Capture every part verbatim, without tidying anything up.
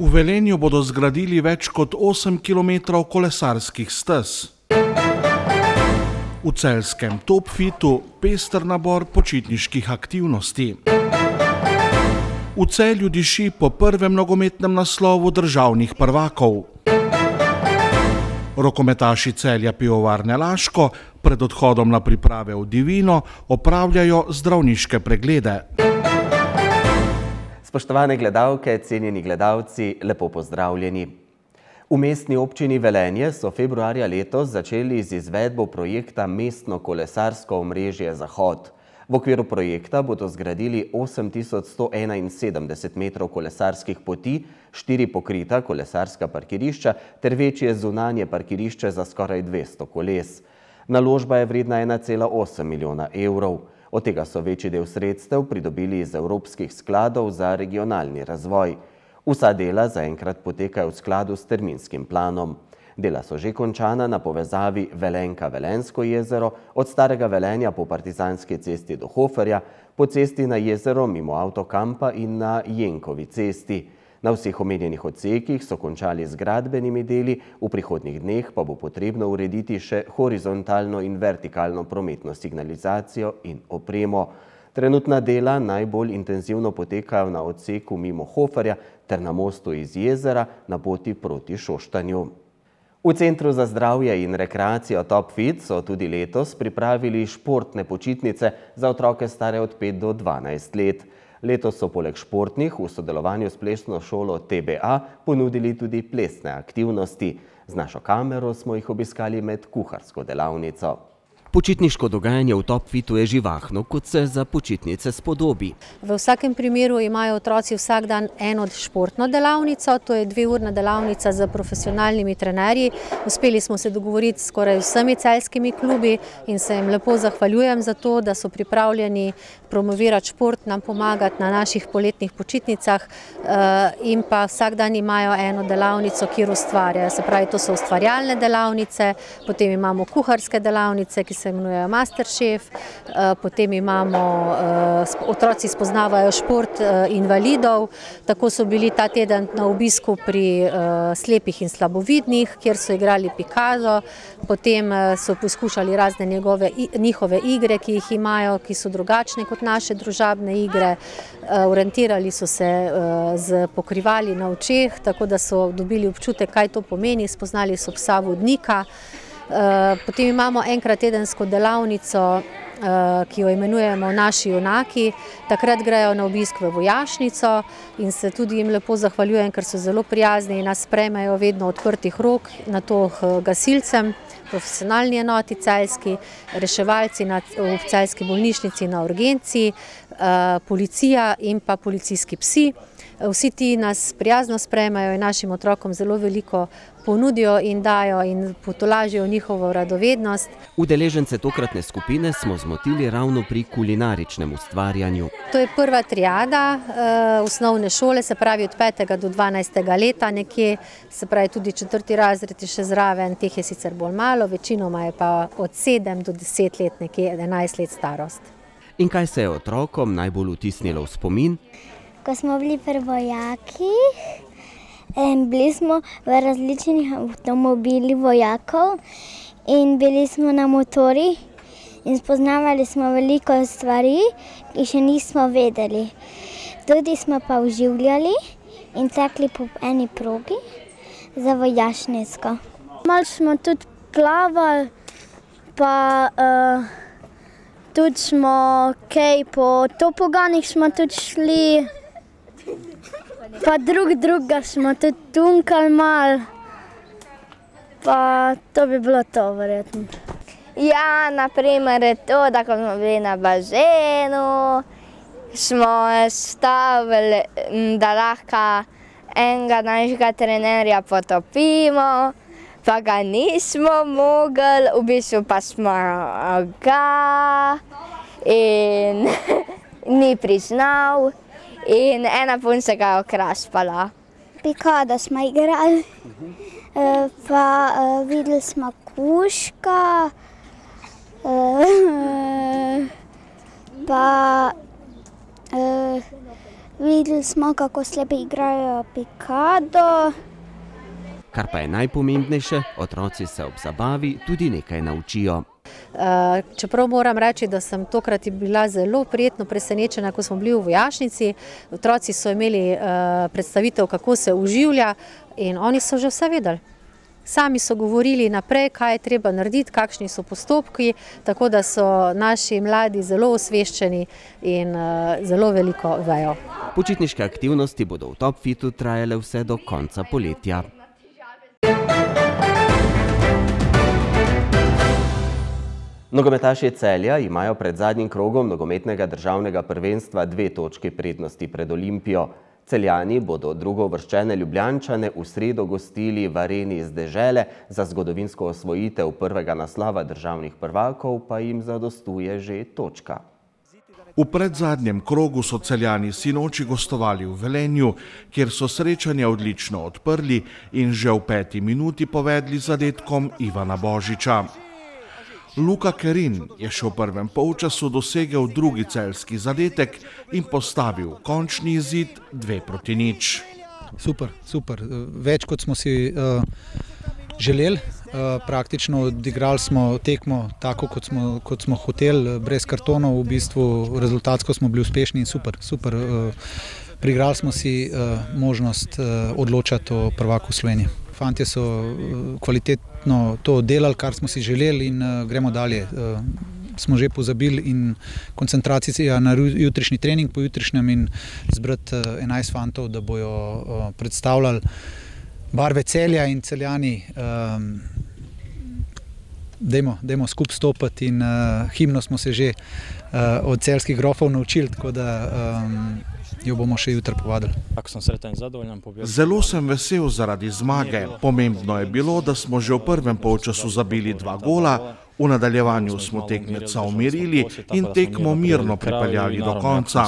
V Velenju bodo zgradili več kot osem kilometrov kolesarskih stez. V celjskem Topfitu pester nabor počitniških aktivnosti. V Celju diši po prvem nogometnem naslovu državnih prvakov. Rokometaši Celja Pivovarne Laško pred odhodom na priprave v Divino opravljajo zdravniške preglede. Spoštovane gledalke, cenjeni gledalci, lepo pozdravljeni. V mestni občini Velenje so februarja letos začeli z izvedbo projekta Mestno kolesarsko omrežje Zahod. V okviru projekta bodo zgradili osem tisoč sto enainsedemdeset metrov kolesarskih poti, štiri pokrita kolesarska parkirišča ter večje zunanje parkirišče za skoraj dvesto koles. Naložba je vredna ena cela osem milijona evrov. Od tega so večji del sredstev pridobili iz evropskih skladov za regionalni razvoj. Vsa dela zaenkrat potekajo v skladu s terminskim planom. Dela so že končana na povezavi Velenka-Velensko jezero, od Starega Velenja po Partizanski cesti do Hoferja, po cesti na jezero mimo avtokampa in na Jenkovi cesti. Na vseh omenjenih odsekih so končali z gradbenimi deli, v prihodnjih dneh pa bo potrebno urediti še horizontalno in vertikalno prometno signalizacijo in opremo. Trenutna dela najbolj intenzivno potekajo na odseku mimo Hoferja ter na mostu iz jezera na poti proti Šoštanju. V Centru za zdravje in rekreacijo Topfit so tudi letos pripravili športne počitnice za otroke stare od pet do dvanajst let. Letos so poleg športnih v sodelovanju s plesno šolo T B A ponudili tudi plesne aktivnosti. Z našo kamero smo jih obiskali med kuharsko delavnico. Počitniško dogajanje v Topfitu je živahno, kot se za počitnice spodobi. V vsakem primeru imajo otroci vsak dan eno športno delavnico, to je dveurna delavnica z profesionalnimi trenerji. Uspeli smo se dogovoriti s skoraj vsemi celjskimi klubi in se jim lepo zahvaljujem za to, da so pripravljeni promovirati šport, nam pomagati na naših poletnih počitnicah in pa vsak dan imajo eno delavnico, kjer ustvarjajo. Se pravi, to so ustvarjalne delavnice, potem imamo kuharske delavnice, ki se imenujejo Masterchef, potem imamo, otroci spoznavajo šport invalidov, tako so bili ta teden na obisku pri slepih in slabovidnih, kjer so igrali Picasso, potem so poskušali razne njegove, njihove igre, ki jih imajo, ki so drugačne kot naše družabne igre, orientirali so se z pokrivali na očeh, tako da so dobili občutek, kaj to pomeni, spoznali so psa vodnika. Potem imamo enkrat tedensko delavnico, ki jo imenujemo Naši junaki. Takrat grejo na obisk v vojašnico in se tudi jim lepo zahvaljujem, ker so zelo prijazni in nas sprejmejo vedno odprtih rok, na to gasilcem, profesionalni enoti celjski, reševalci v celjski bolnišnici na urgenci, policija in pa policijski psi. Vsi ti nas prijazno sprejmejo in našim otrokom zelo veliko ponudijo in dajo in potolažijo njihovo radovednost. Udeležence tokratne skupine smo zmotili ravno pri kulinaričnem ustvarjanju. To je prva triada osnovne šole, se pravi od petega do dvanajstega leta nekje, se pravi tudi četrti razred je še zraven, teh je sicer bolj malo, večinoma je pa od sedem do deset let, nekje enajst let starost. In kaj se je otrokom najbolj vtisnilo v spomin? Ko smo bili pri vojakih, bili smo v različnih avtomobilih vojakov in bili smo na motorjih in spoznavali smo veliko stvari, ki še nismo vedeli. Tudi smo pa uživljali in tekli po eni progi za vojašnico. Malo smo tudi plavali, pa uh, tudi smo kaj po topoganih smo tudi šli. Pa drug druga smo tudi tunkali malo, pa to bi bilo to verjetno. Ja, naprimer je to, da ko smo bili na bazenu, smo stavili, da lahko enega našega trenerja potopimo, pa ga nismo mogli, v bistvu pa smo ga in ni priznal. In ena punca ga je okraspala. Pikado smo igrali, pa videli smo kužka, pa Videli smo, kako slepi igrajo pikado. Kar pa je najpomembnejše, otroci se ob zabavi tudi nekaj naučijo. Čeprav moram reči, da sem tokrat bila zelo prijetno presenečena, ko smo bili v vojašnici. Otroci so imeli predstavitev, kako se uživlja, in oni so že vse vedeli. Sami so govorili naprej, kaj je treba narediti, kakšni so postopki, tako da so naši mladi zelo osveščeni in zelo veliko vejo. Počitniške aktivnosti bodo v Top Fitu trajale vse do konca poletja. Nogometaši Celja imajo pred zadnjim krogom nogometnega državnega prvenstva dve točki prednosti pred Olimpijo. Celjani bodo drugouvrščene Ljubljančane v sredo gostili v areni iz dežele, za zgodovinsko osvojitev prvega naslova državnih prvakov pa jim zadostuje že točka. V predzadnjem krogu so Celjani sinoči gostovali v Velenju, kjer so srečanje odlično odprli in že v peti minuti povedli zadetkom Ivana Božiča. Luka Kerin je še v prvem polčasu dosegel drugi celjski zadetek in postavil končni izid dve proti nič. Super, super. Več kot smo si uh, želeli. Uh, praktično odigrali smo tekmo tako, kot smo, kot smo hoteli, brez kartonov, v bistvu rezultatsko smo bili uspešni in super, super. Uh, priigrali smo si uh, možnost uh, odločati o prvaku Slovenije. Fantje so kvalitetno to delali, kar smo si želeli, in uh, gremo dalje. Uh, smo že pozabili in koncentracija na jutrišnji trening, po jutrišnjem, in zbrati uh, enajst fantov, da bojo uh, predstavljali barve Celja, in Celjani. Um, dajmo, dajmo skupaj stopiti, in uh, himno smo se že uh, od celjskih grofov naučili, tako da um, jo bomo še jutri povadili. Zelo sem vesel zaradi zmage. Pomembno je bilo, da smo že v prvem polčasu zabili dva gola, v nadaljevanju smo tekmeca umirili in tekmo mirno pripeljali do konca.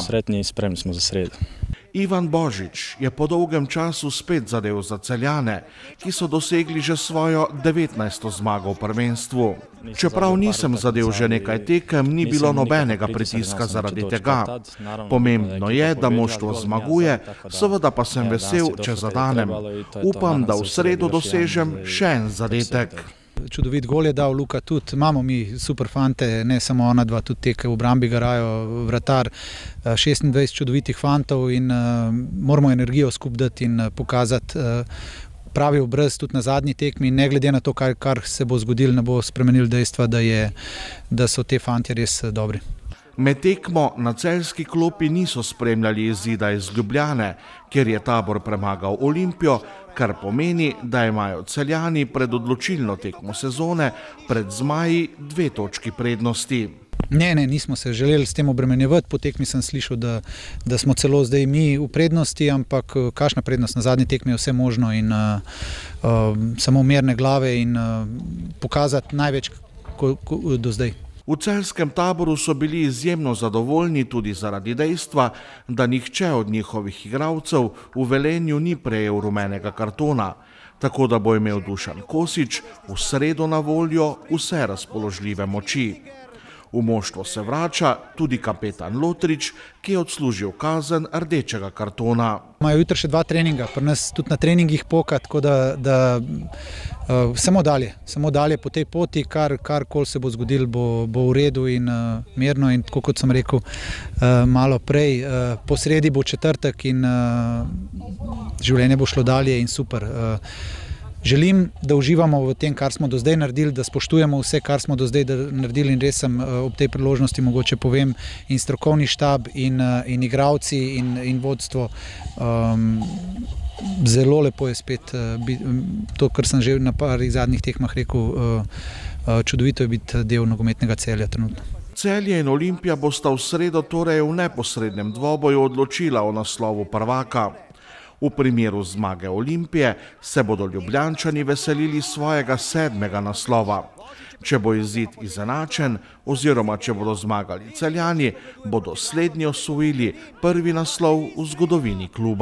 Ivan Božič je po dolgem času spet zadel za Celjane, ki so dosegli že svojo devetnajsto zmago v prvenstvu. Čeprav nisem zadel že nekaj tekem, ni bilo nobenega pritiska zaradi tega. Pomembno je, da moštvo zmaguje, seveda pa sem vesel, če zadanem. Upam, da v sredo dosežem še en zadetek. Čudovit gol je dal Luka tudi. Imamo mi super fante, ne samo ona dva, tudi te, ki v obrambi garajo, vratar, šestindvajset čudovitih fantov, in uh, moramo energijo skupaj dati in uh, pokazati uh, pravi obraz tudi na zadnji tekmi. Ne glede na to, kar, kar se bo zgodilo, ne bo spremenil dejstva, da, je, da so te fantje res uh, dobri. Med tekmo na celjski klopi niso spremljali izida iz Ljubljane, ker je Tabor premagal Olimpijo, kar pomeni, da imajo Celjani pred odločilno tekmo sezone pred zmaji dve točki prednosti. Ne, ne, nismo se želeli s tem obremenjevati. Po tekmi sem slišal, da, da smo celo zdaj mi v prednosti, ampak kakšna prednost, na zadnji tekmi je vse možno, in uh, uh, samo mirne glave in uh, pokazati največ ko, ko, do zdaj. V celjskem Taboru so bili izjemno zadovoljni tudi zaradi dejstva, da nihče od njihovih igralcev v Velenju ni prejel rumenega kartona, tako da bo imel Dušan Kosič v sredo na voljo vse razpoložljive moči. V moštvo se vrača tudi kapetan Lotrič, ki je odslužil kazen rdečega kartona. Imajo jutri še dva treninga, pri nas tudi na treningih poka, tako da, da uh, samo dalje, samo dalje po tej poti, kar, karkoli se bo zgodilo, bo, bo v redu in uh, mirno, in tako kot sem rekel uh, malo prej, uh, po sredi bo četrtek in uh, življenje bo šlo dalje in super. Uh, Želim, da uživamo v tem, kar smo do zdaj naredili, da spoštujemo vse, kar smo do zdaj naredili, in res sem ob tej priložnosti mogoče povem, in strokovni štab, in, in igralci, in, in vodstvo. Um, zelo lepo je spet to, kar sem že na parih zadnjih tekmah rekel, čudovito je biti del nogometnega Celja trenutno. Celje in Olimpija bosta v sredo torej v neposrednem dvoboju odločila o naslovu prvaka. V primeru zmage Olimpije se bodo Ljubljančani veselili svojega sedmega naslova. Če bo izid izenačen oziroma če bodo zmagali Celjani, bodo slednji osvojili prvi naslov v zgodovini kluba.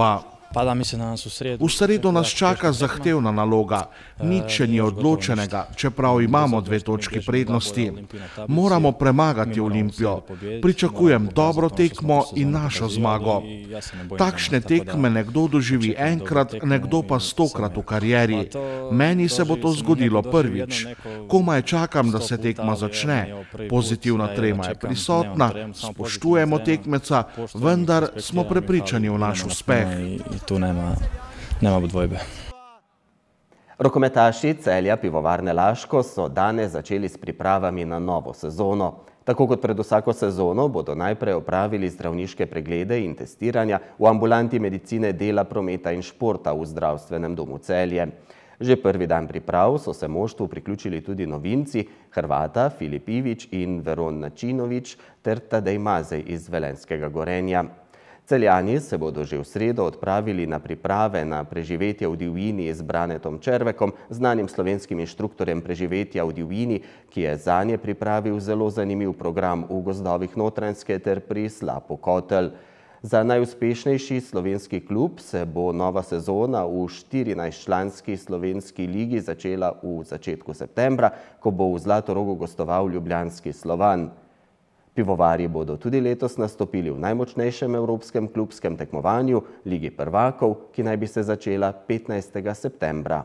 V sredo nas čaka zahtevna naloga. Nič še ni odločenega, čeprav imamo dve točki prednosti. Moramo premagati Olimpijo. Pričakujem dobro tekmo in našo zmago. Takšne tekme nekdo doživi enkrat, nekdo pa stokrat v karieri. Meni se bo to zgodilo prvič. Komaj čakam, da se tekma začne. Pozitivna trema je prisotna, spoštujemo tekmeca, vendar smo prepričani v naš uspeh. Tu nema, nema dvojbe. Rokometaši Celja Pivovarne Laško so danes začeli s pripravami na novo sezono. Tako kot pred vsako sezono bodo najprej opravili zdravniške preglede in testiranja v ambulanti medicine, dela, prometa in športa v zdravstvenem domu Celje. Že prvi dan priprav so se moštvu priključili tudi novinci Hrvata Filip Ivić in Veron Načinović ter Tadej Mazej iz Velenjskega Gorenja. Celjani se bodo že v sredo odpravili na priprave na preživetje v divjini z Branetom Červekom, znanim slovenskim inštruktorjem preživetja v divjini, ki je zanje pripravil zelo zanimiv program v gozdovih Notranjske ter pri Slapu Kotelj. Za najuspešnejši slovenski klub se bo nova sezona v štirinajstčlanski slovenski ligi začela v začetku septembra, ko bo v Zlatorogu gostoval ljubljanski Slovan. Pivovarji bodo tudi letos nastopili v najmočnejšem evropskem klubskem tekmovanju, Ligi prvakov, ki naj bi se začela petnajstega septembra.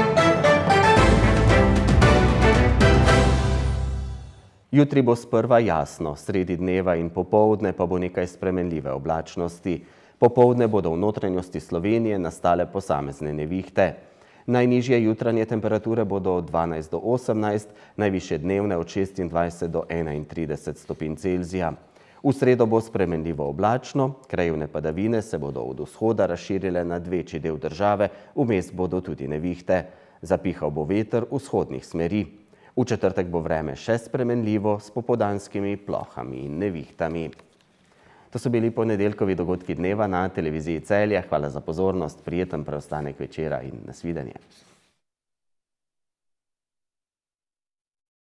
Jutri bo sprva jasno, sredi dneva in popoldne pa bo nekaj spremenljive oblačnosti. Popoldne bodo v notranjosti Slovenije nastale posamezne nevihte. Najnižje jutranje temperature bodo od dvanajst do osemnajst, najvišje dnevne od šestindvajset do enaintrideset stopinj Celzija. V sredo bo spremenljivo oblačno, krajevne padavine se bodo od vzhoda razširile nad večji del države, vmes bodo tudi nevihte. Zapihal bo veter vzhodnih smeri. V četrtek bo vreme še spremenljivo s popoldanskimi plohami in nevihtami. To so bili ponedeljkovi dogodki dneva na televiziji Celje. Hvala za pozornost, prijeten preostanek večera in nasvidenje.